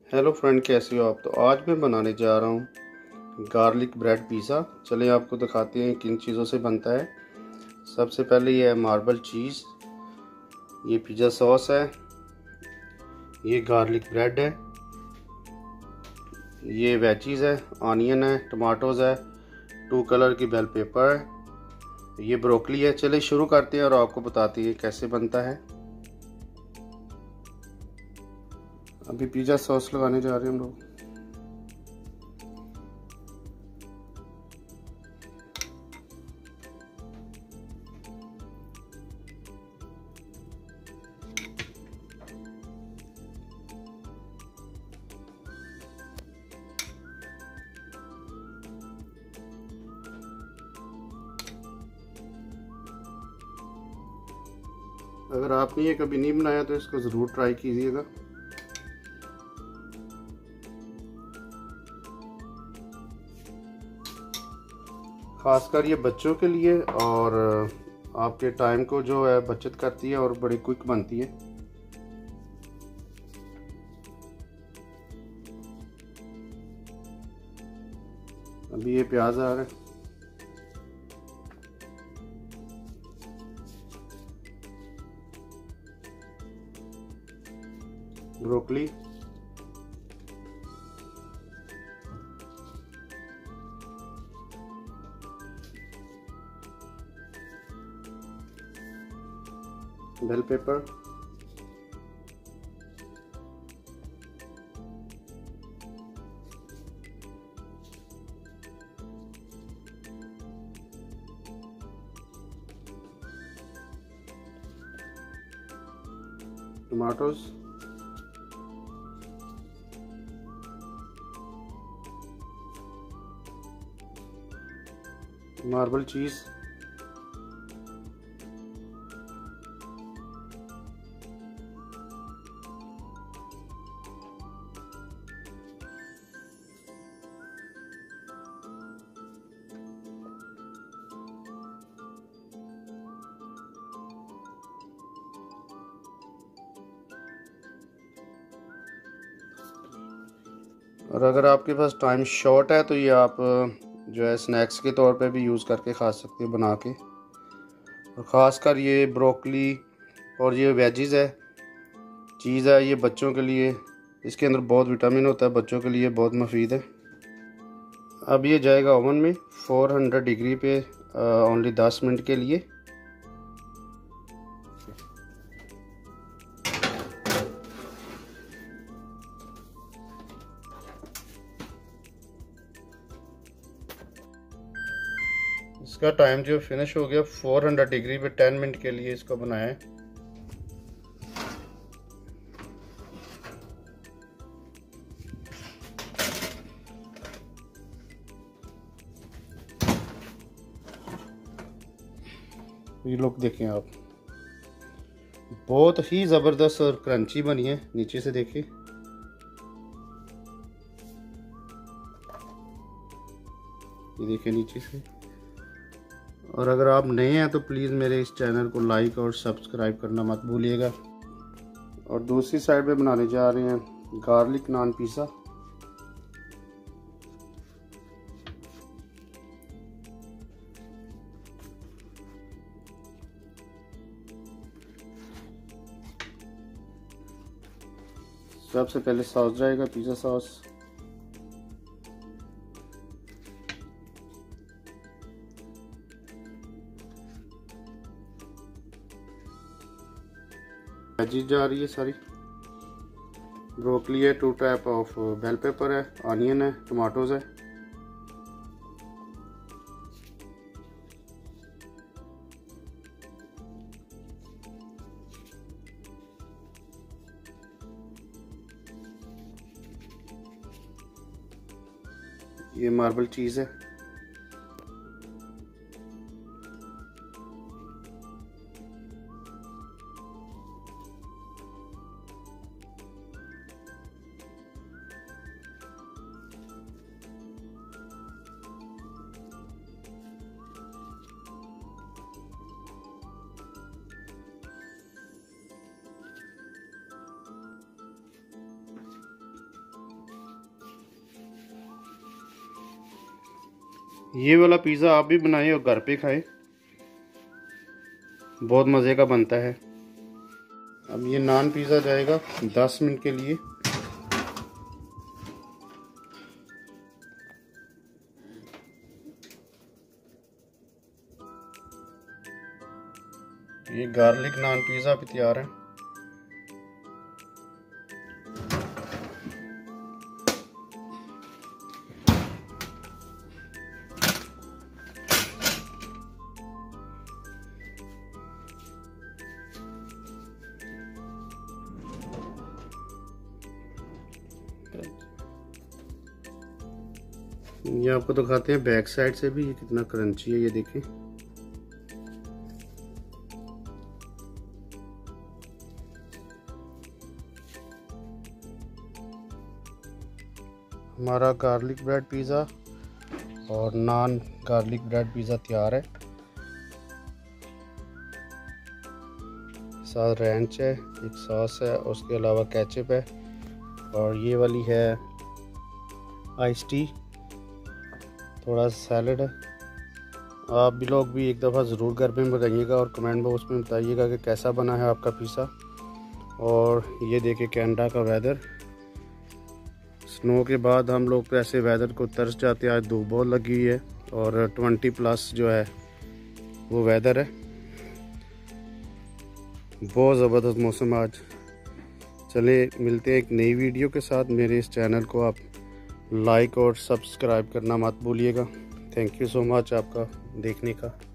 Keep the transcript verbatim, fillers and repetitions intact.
Hello friend, कैसे हो आप। तो आज मैं बनाने जा रहा हूँ गार्लिक ब्रेड पिज़्ज़ा। चलिए आपको दिखाते हैं किन चीज़ों से बनता है। सबसे पहले ये है मार्बल चीज़, ये पिज़्ज़ा सॉस है, ये गार्लिक ब्रेड है, ये वेजीज है, ऑनियन है, टमाटोज़ है, टू कलर की बेल पेपर है, ये ब्रोकली है। चलिए शुरू करते हैं और आपको बताते हैं कैसे बनता है। अभी पिज़्ज़ा सॉस लगाने जा रहे हैं हम लोग। अगर आपने ये कभी नहीं बनाया तो इसको ज़रूर ट्राई कीजिएगा। खासकर ये बच्चों के लिए, और आपके टाइम को जो है बचत करती है और बड़ी क्विक बनती है। अभी ये प्याज आ रहा है, broccoli, bell pepper, tomatoes, marble cheese, और अगर आपके पास टाइम शॉर्ट है तो ये आप जो है स्नैक्स के तौर पे भी यूज़ करके खा सकते हो बना के। और ख़ासकर ये ब्रोकली और ये वेजीज है, चीज़ है, ये बच्चों के लिए, इसके अंदर बहुत विटामिन होता है, बच्चों के लिए बहुत मुफीद है। अब ये जाएगा ओवन में चार सौ डिग्री पे ओनली दस मिनट के लिए। इसका टाइम जो फिनिश हो गया, चार सौ डिग्री पे दस मिनट के लिए इसको बनाया है। ये लोग देखें आप, बहुत ही ज़बरदस्त और क्रंची बनी है। नीचे से देखिए, ये देखिए नीचे से। और अगर आप नए हैं तो प्लीज़ मेरे इस चैनल को लाइक और सब्सक्राइब करना मत भूलिएगा। और दूसरी साइड पे बनाने जा रहे हैं गार्लिक नान पिज़्ज़ा। सबसे पहले सॉस जाएगा, पिज़्ज़ा सॉस, वेजीज जा रही है सारी, ब्रोकली है, two type of bell pepper है, ऑनियन है, टमाटोज है, ये मार्बल चीज़ है, ये वाला पिज़्ज़ा आप भी बनाएं और घर पे खाएं, बहुत मज़े का बनता है। अब ये नान पिज़्ज़ा जाएगा दस मिनट के लिए। ये गार्लिक नान पिज़्ज़ा भी तैयार है। ये आपको तो खाते हैं बैक साइड से भी, ये कितना क्रंची है ये देखें। हमारा गार्लिक ब्रेड पिज़्ज़ा और नान गार्लिक ब्रेड पिज़्ज़ा तैयार है। साथ रैंच है, एक सॉस है, उसके अलावा केचप है और ये वाली है आइस टी, थोड़ा सैलड है। आप भी लोग भी एक दफ़ा ज़रूर घर पे बनाइएगा और कमेंट बॉक्स में बताइएगा कि कैसा बना है आपका पिज़्ज़ा। और ये देखिए कनाडा का वेदर, स्नो के बाद हम लोग ऐसे वेदर को तरस जाते हैं। आज धूप बहुत लगी हुई है और ट्वेंटी प्लस जो है वो वेदर है, बहुत ज़बरदस्त मौसम आज। चले मिलते हैं एक नई वीडियो के साथ। मेरे इस चैनल को आप लाइक और सब्सक्राइब करना मत भूलिएगा। थैंक यू सो मच आपका देखने का।